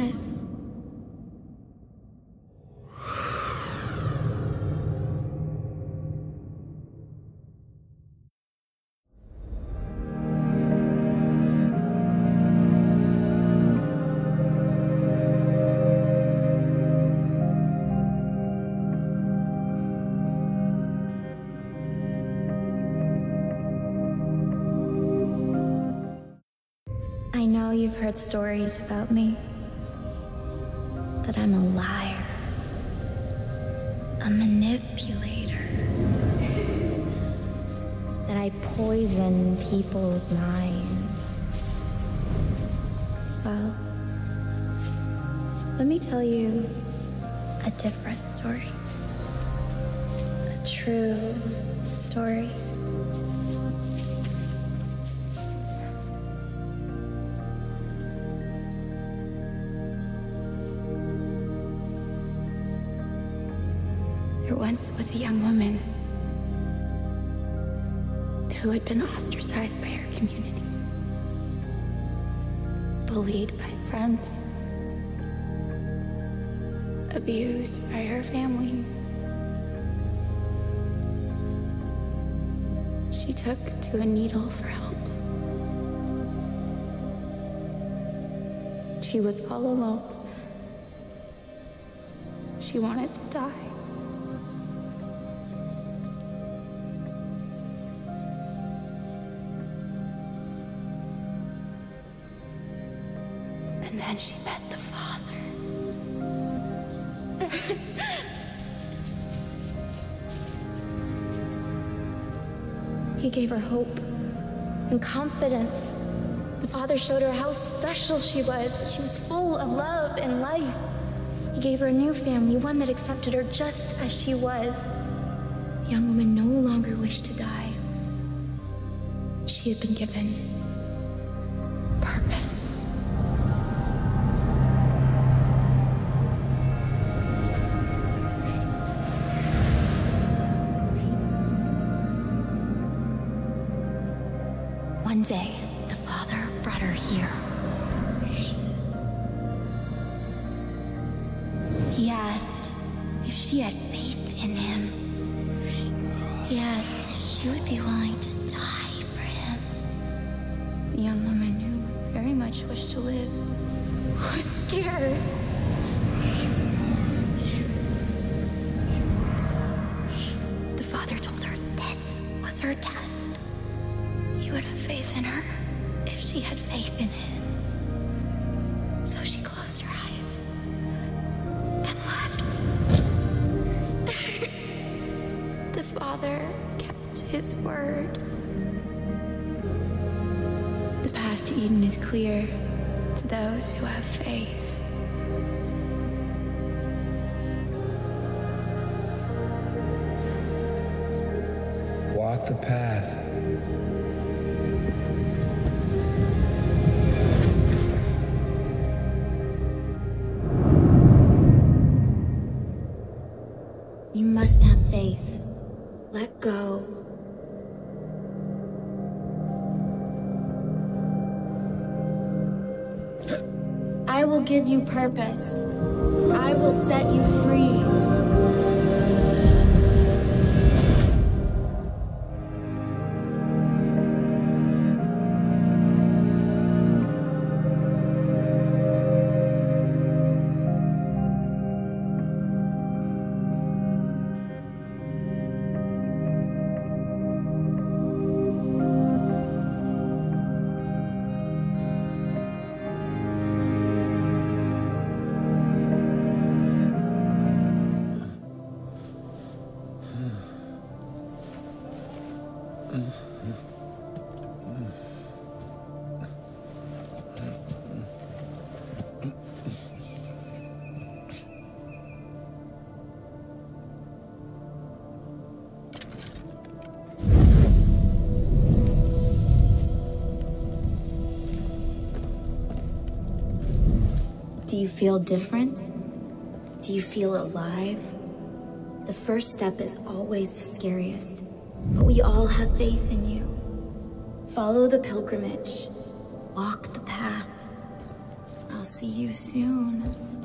promise? I know you've heard stories about me. That I'm a liar. A manipulator. That I poison people's minds. Well, let me tell you a different story. A true story. There once was a young woman who had been ostracized by her community, bullied by friends, abused by her family. She took to a needle for help. She was all alone. She wanted to die. And then she met the Father. He gave her hope and confidence. The Father showed her how special she was, that she was full of love and life. He gave her a new family, one that accepted her just as she was. The young woman no longer wished to die. She had been given purpose. One day, the Father brought her here. He asked if she had faith in him. He asked if she would be willing to die for him. The young woman, who very much wished to live, was scared. The Father told her this was her test. He would have faith in her if she had faith in him. So she closed her eyes and left. The Father kept his word. The path to Eden is clear to those who have faith. Walk the path. You must have faith. Let go. I will give you purpose. I will set you free. Do you feel different? Do you feel alive? The first step is always the scariest, but we all have faith in you. Follow the pilgrimage. Walk the path. I'll see you soon.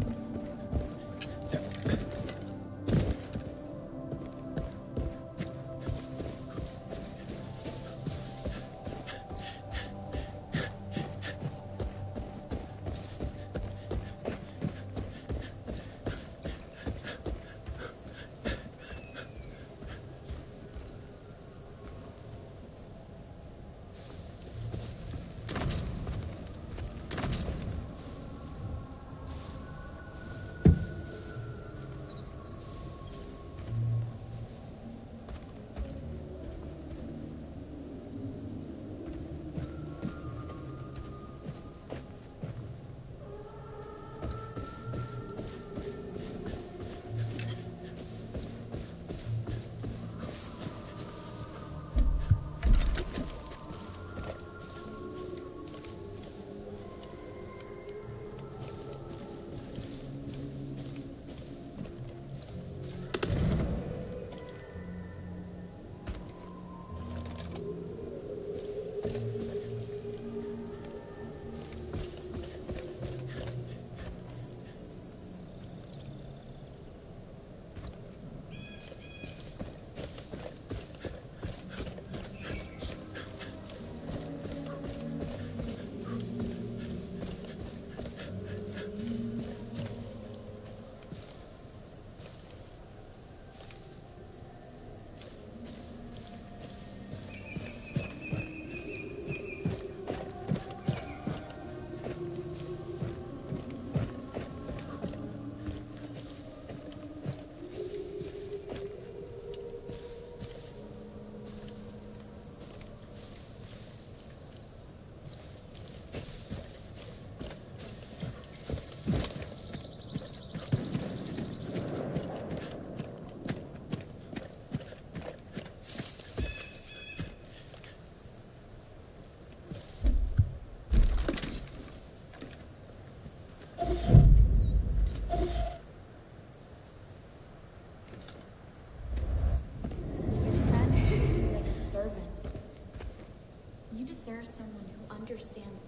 Someone who understands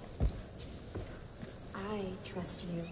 trust. I trust you.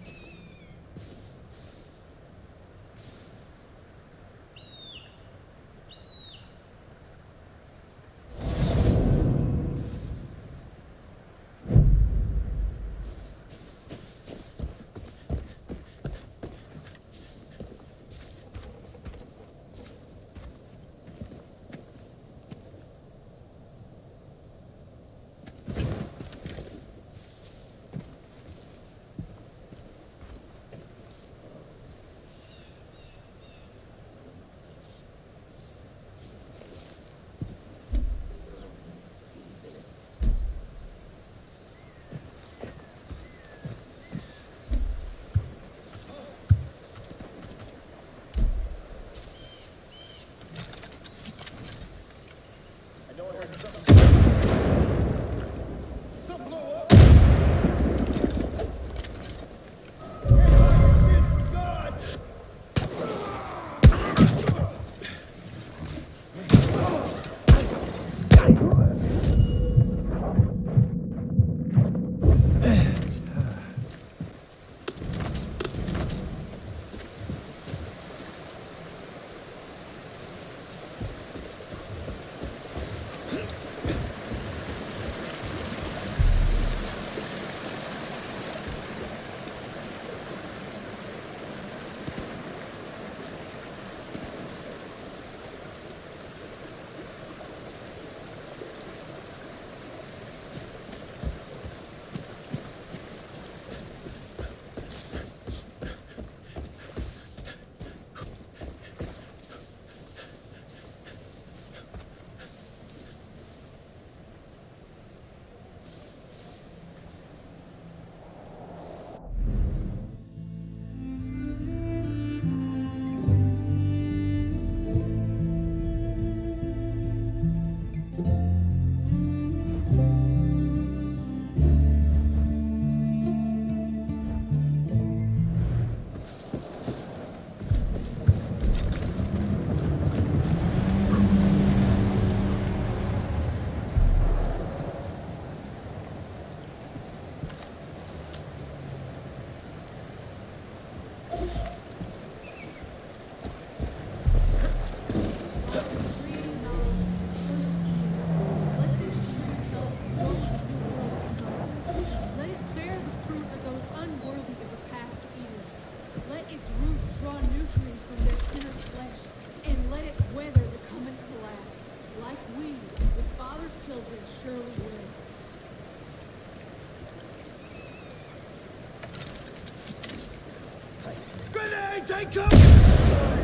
Grenade, take cover!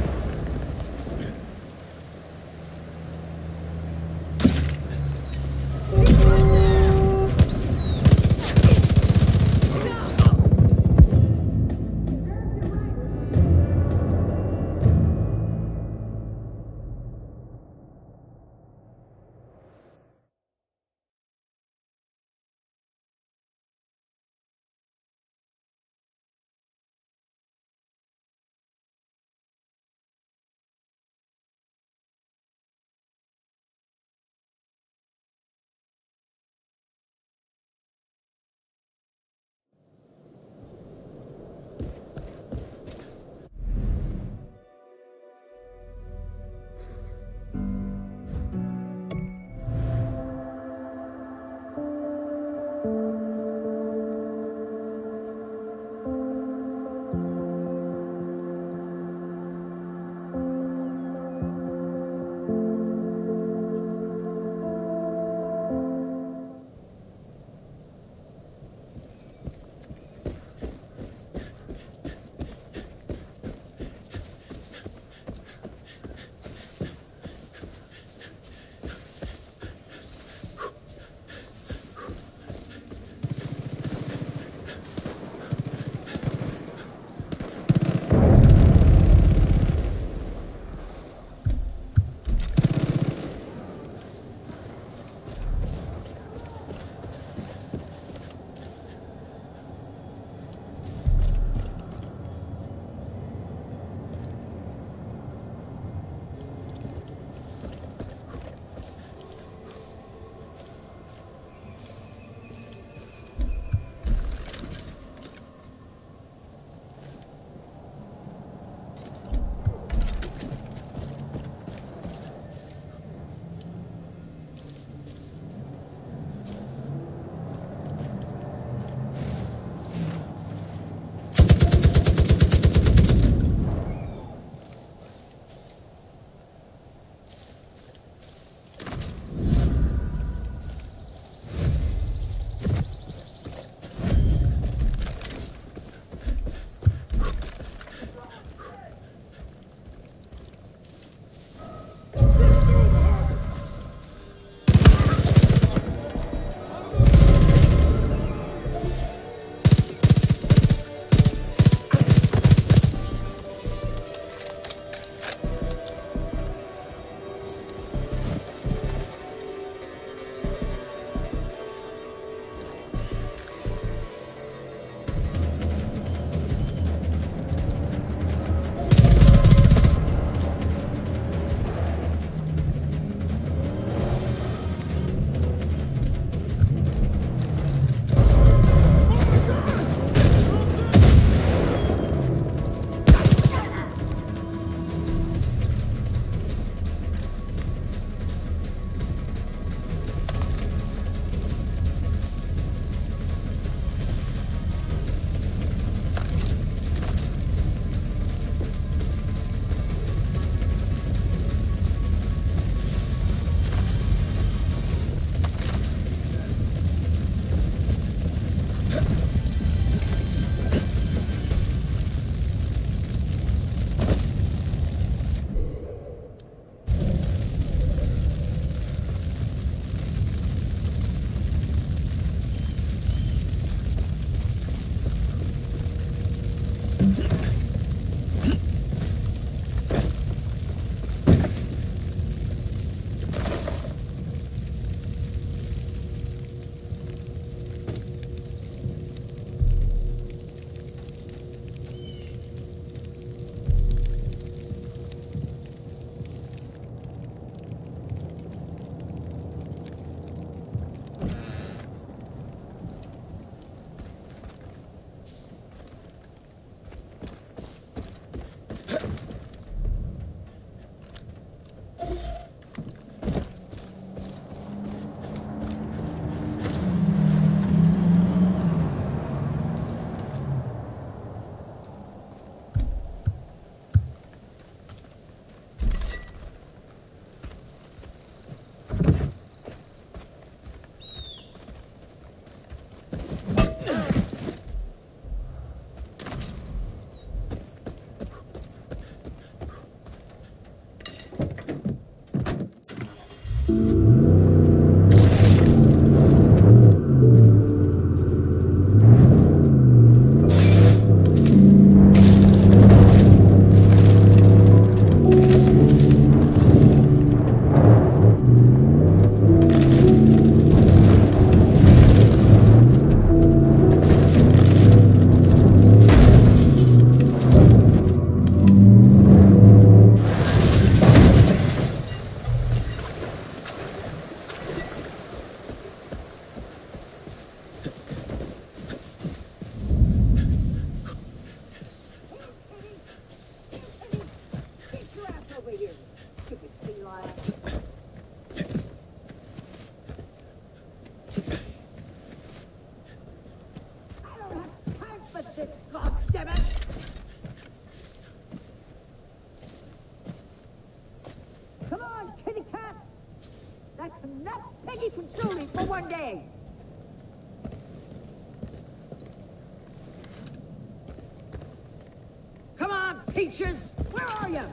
Peaches, where are you?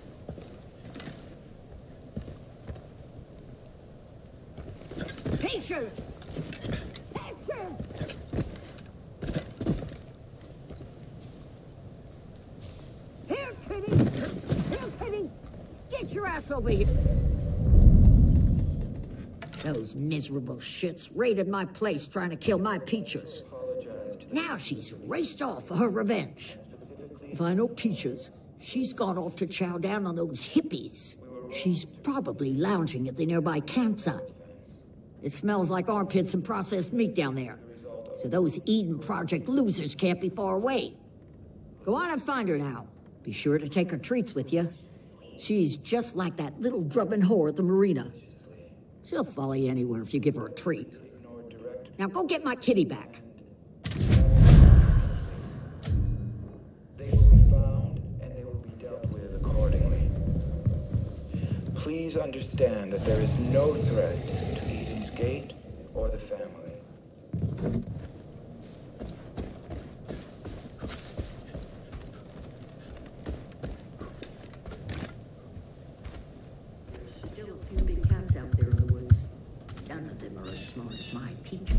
Peaches! Peaches! Here, Kitty! Here, Kitty! Get your ass over here! Those miserable shits raided my place trying to kill my Peaches. Now she's raced off for her revenge. If I know Peaches, she's gone off to chow down on those hippies. She's probably lounging at the nearby campsite. It smells like armpits and processed meat down there. So those Eden Project losers can't be far away. Go on and find her now. Be sure to take her treats with you. She's just like that little drubbing whore at the marina. She'll follow you anywhere if you give her a treat. Now go get my kitty back. They will be found and they will be dealt with accordingly. Please understand that there is no threat to Eden's Gate or the family. Still a few big cats out there in the woods. None of them are as smart as my Peaches.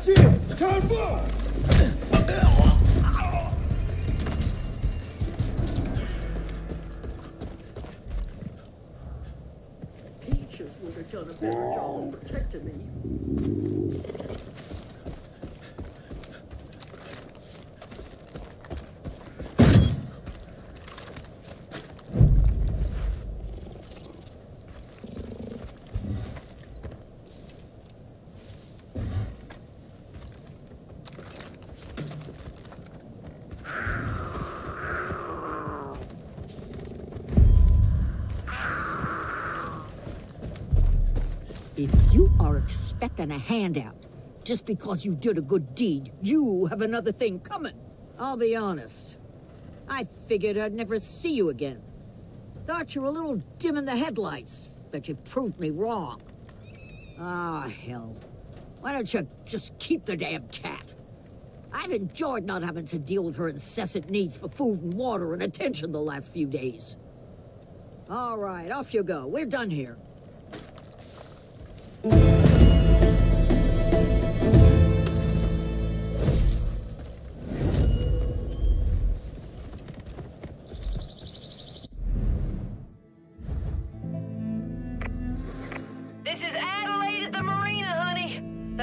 That's it! Turn back! Peaches would have done a better job of protecting me. If you are expecting a handout just because you did a good deed, you have another thing coming. I'll be honest. I figured I'd never see you again. Thought you were a little dim in the headlights, but you've proved me wrong. Ah, hell. Why don't you just keep the damn cat? I've enjoyed not having to deal with her incessant needs for food and water and attention the last few days. All right, off you go. We're done here. This is Adelaide at the marina, honey.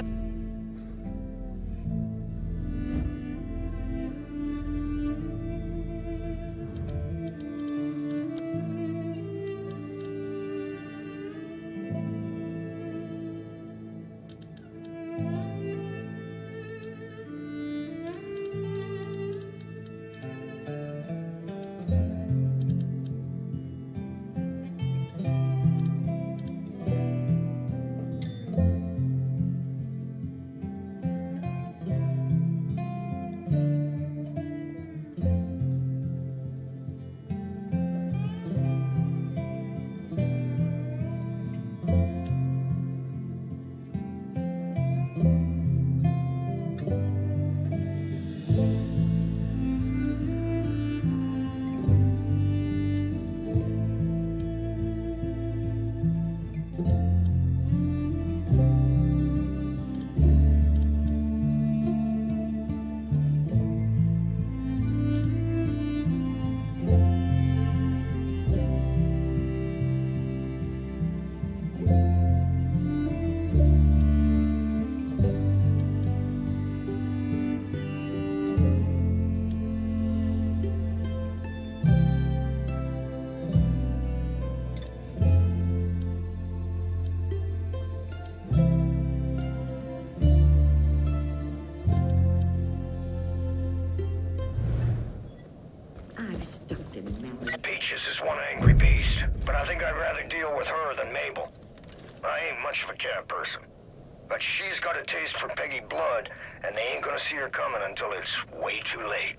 Peaches is one angry beast, but I think I'd rather deal with her than Mabel. I ain't much of a cat person, but she's got a taste for Peggy blood, and they ain't gonna see her coming until it's way too late.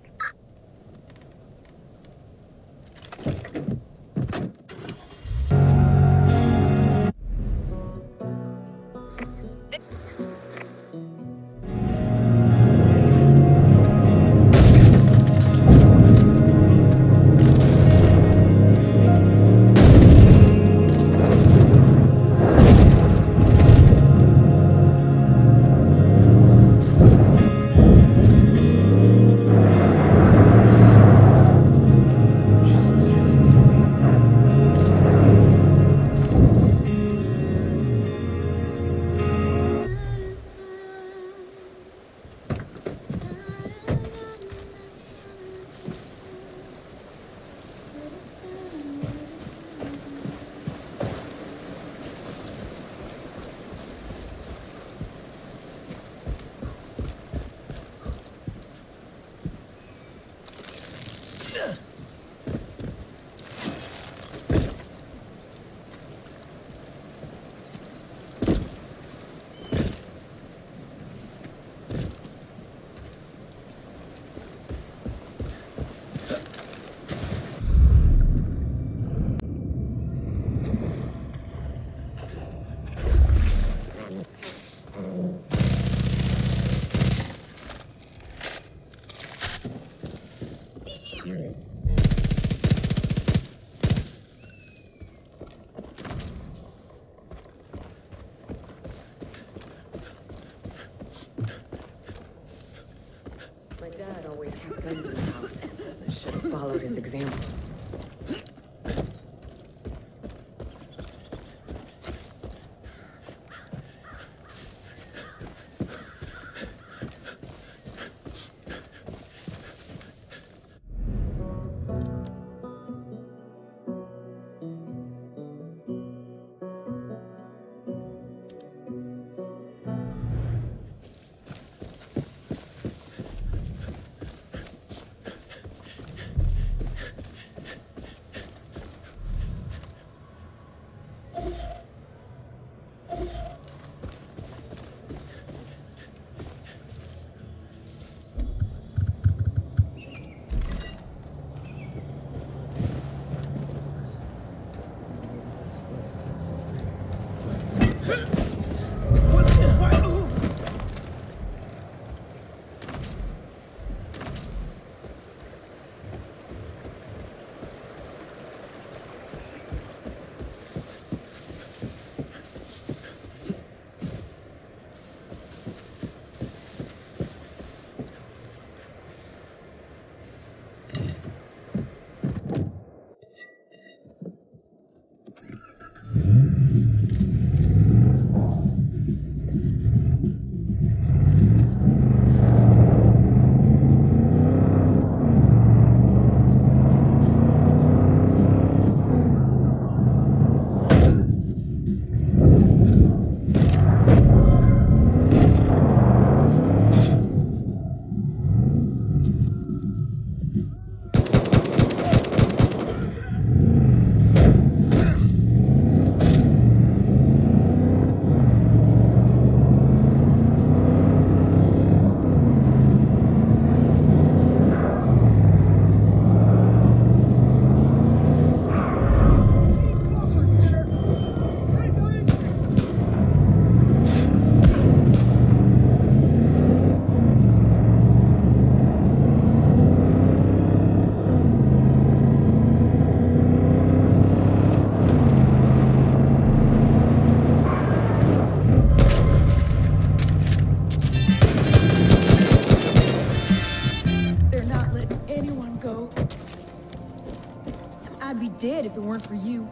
always kept guns in the house. Should have followed his example. I'd be dead if it weren't for you.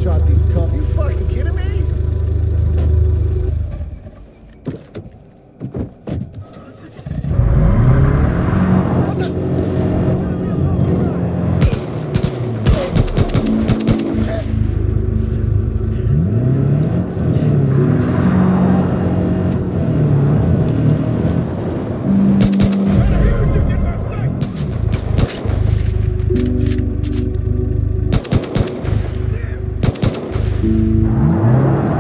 shot these cops. You fucking kidding me? What the? Shit. Sam!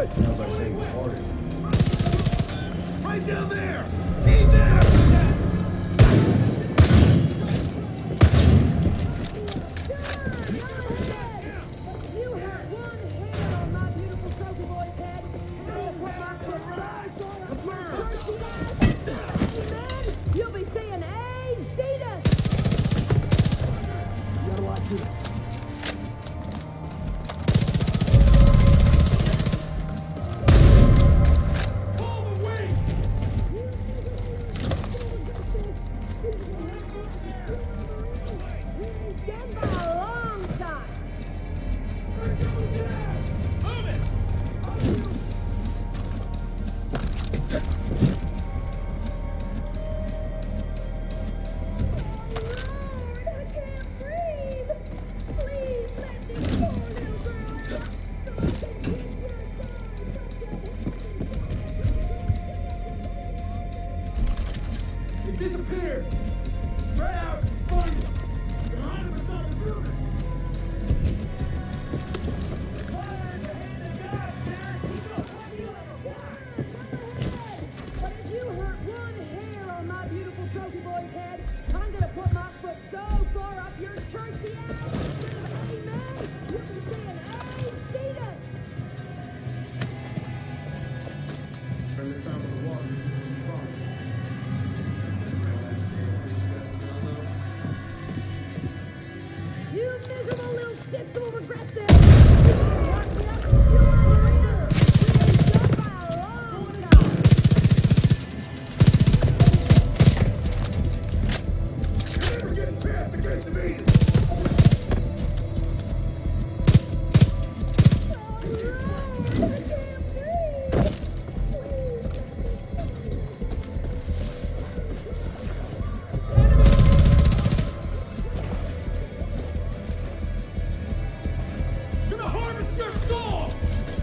Sounds like Satan farted. Right down there! He's there! You'll be saying, hey, Cetus! You gotta watch it. Disappear! Spread out! Find it! You're 100% improving! But if you hurt one hair on my beautiful trophy boy's head, I'm gonna put my foot so far up your churchy ass! Amen! You'll be saying, hey, Cetus! Spend the time on the water. You miserable little shits will regret this! You won't watch me up, you marina! You've been done by a long time! You're never getting past the gates of Eden! Gonna harvest your soul!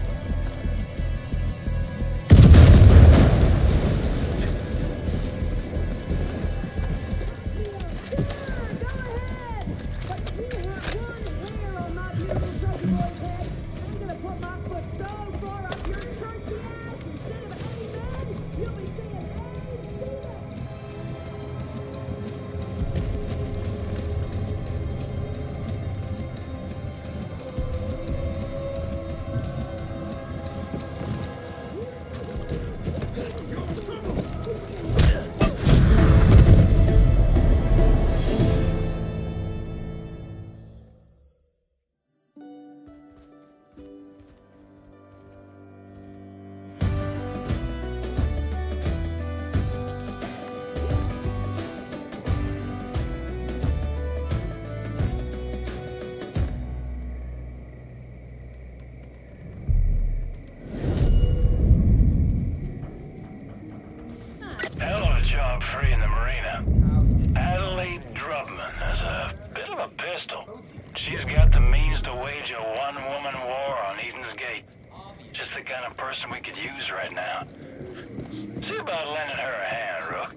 Hell of a job freeing the marina. Adelaide Drubman has a bit of a pistol. She's got the means to wage a one-woman war on Eden's Gate. Just the kind of person we could use right now. See about lending her a hand, Rook.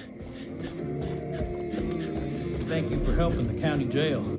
Thank you for helping the county jail.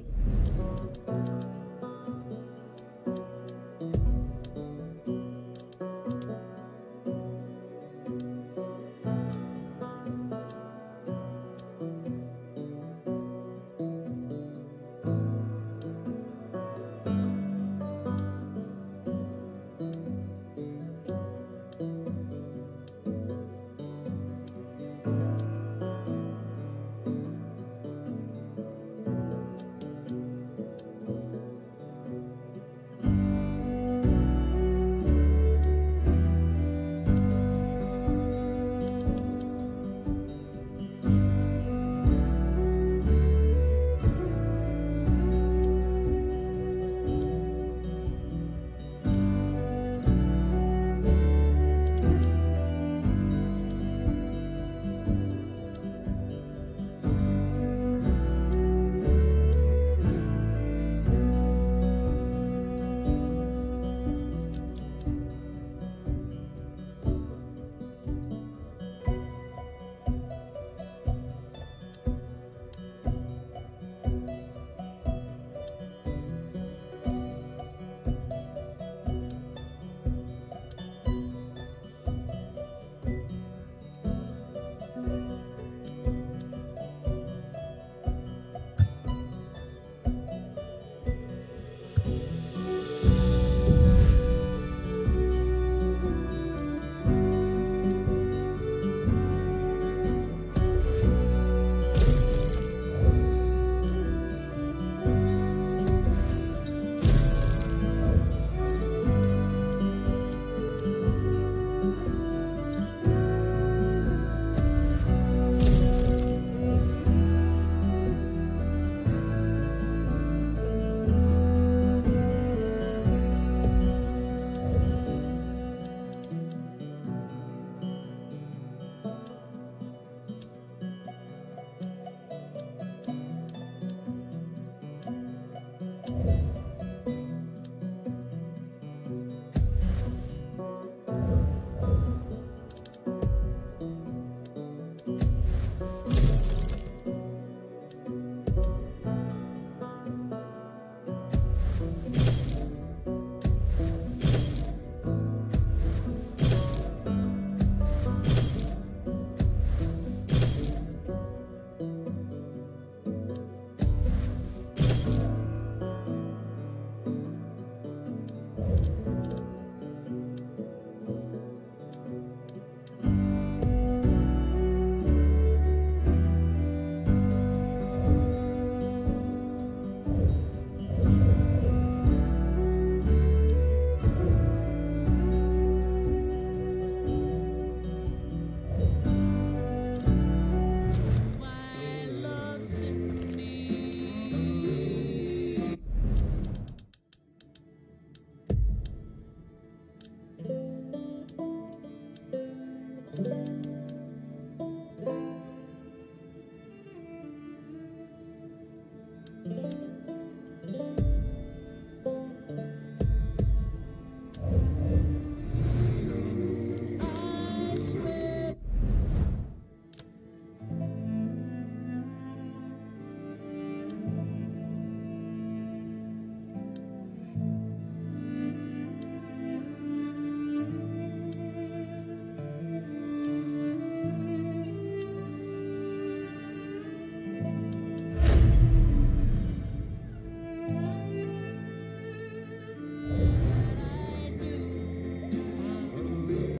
Bye.